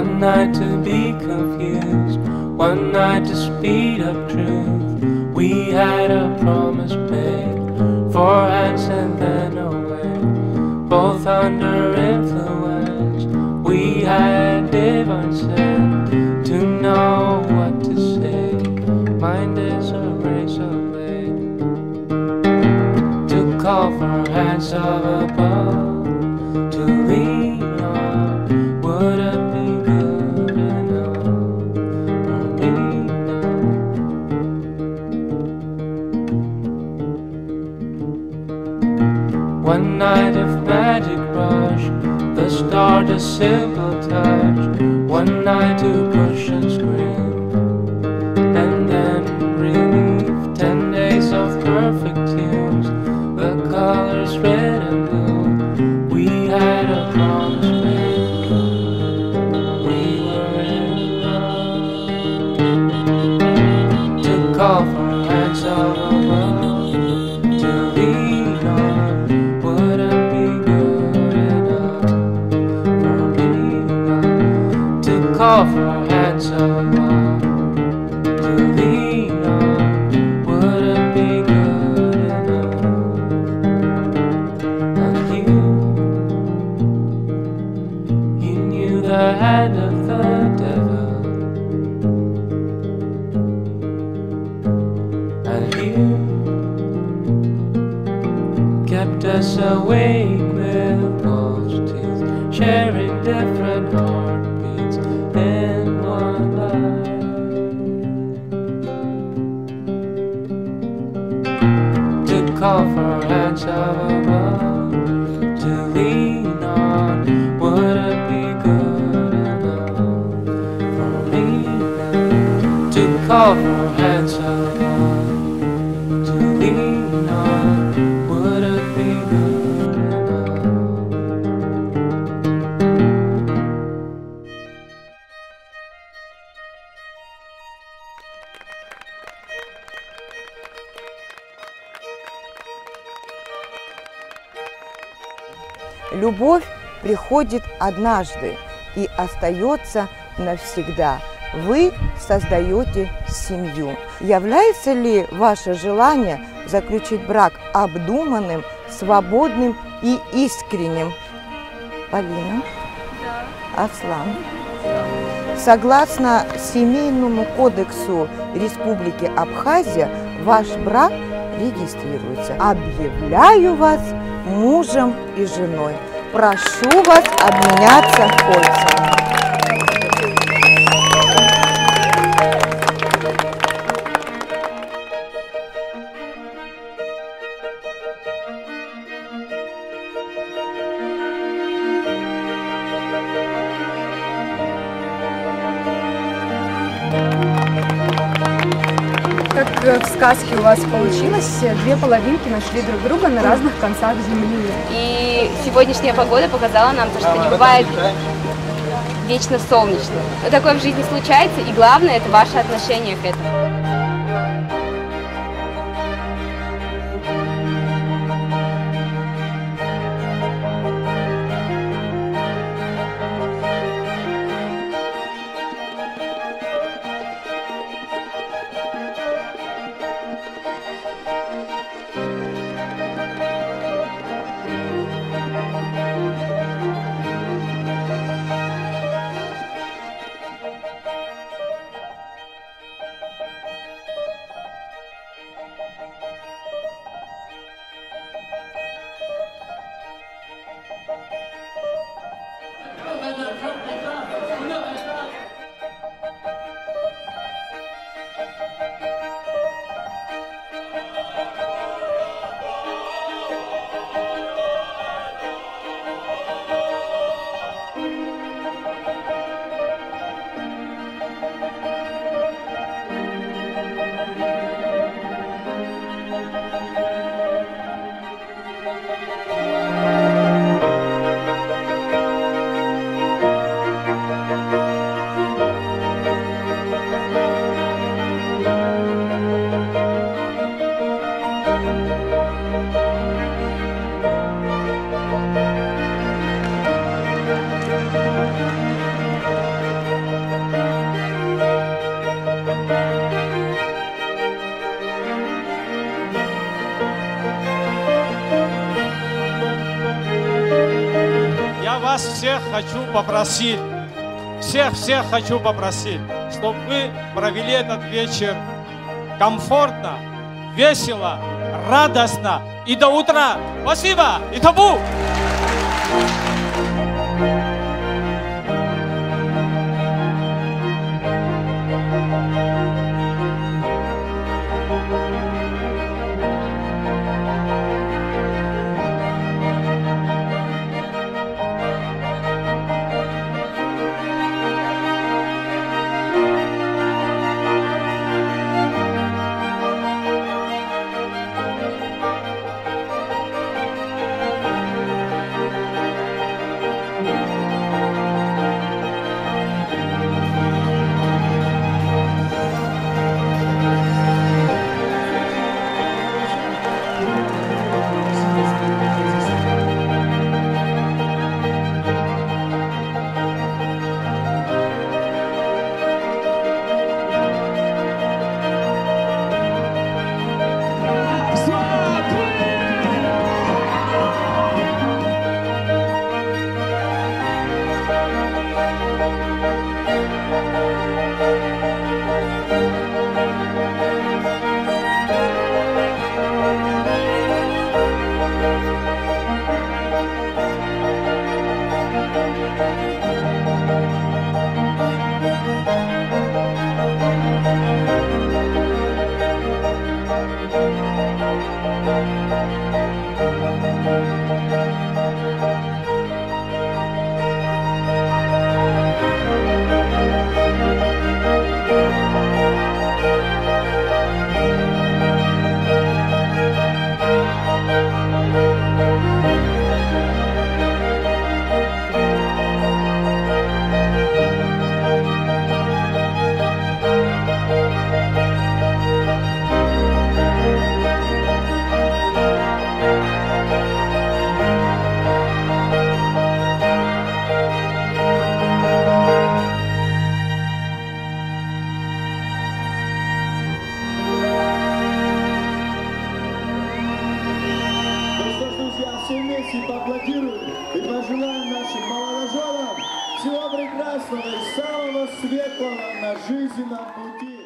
One night to be confused, one night to speed up truth. We had a promise made, 4 hands and then away, both under influence. We had divine sense to know what to say. Mind is a razor blade to call for hands of above, to lean on. Would it be good enough for me now? One night of magic rush, the start a simple touch. One night to push and scream, and then relief. 10 days of perfect tunes, the colors red and blue. We had a promise made, we were in love. To call for hands of above, to lean on. Would it be good enough for me now? To call for hands of above, to lean on. Would it be good enough? And you knew the hand of the devil, and you kept us awake with false teeth, sharing different heartbeats in one life. To call for hands of above, to lean on. Would it be good enough for me now? To call for hands of above, to lean on. Would it be good enough? Любовь приходит однажды и остается навсегда. Вы создаете семью. Является ли ваше желание заключить брак обдуманным, свободным и искренним? Полина? Да. Аслан? Да. Согласно Семейному кодексу Республики Абхазия, ваш брак регистрируется. Объявляю вас мужем и женой. Прошу вас обменяться кольцами. Как в сказке у вас получилось, 2 половинки нашли друг друга на разных концах земли. И сегодняшняя погода показала нам, что не бывает вечно солнечно. Такое в жизни случается, и главное – это ваше отношение к этому. всех хочу попросить, чтобы вы провели этот вечер комфортно, весело, радостно и до утра. Спасибо! И табу! Все вместе поаплодируем и пожелаем нашим молодоженам всего прекрасного и самого светлого на жизненном пути.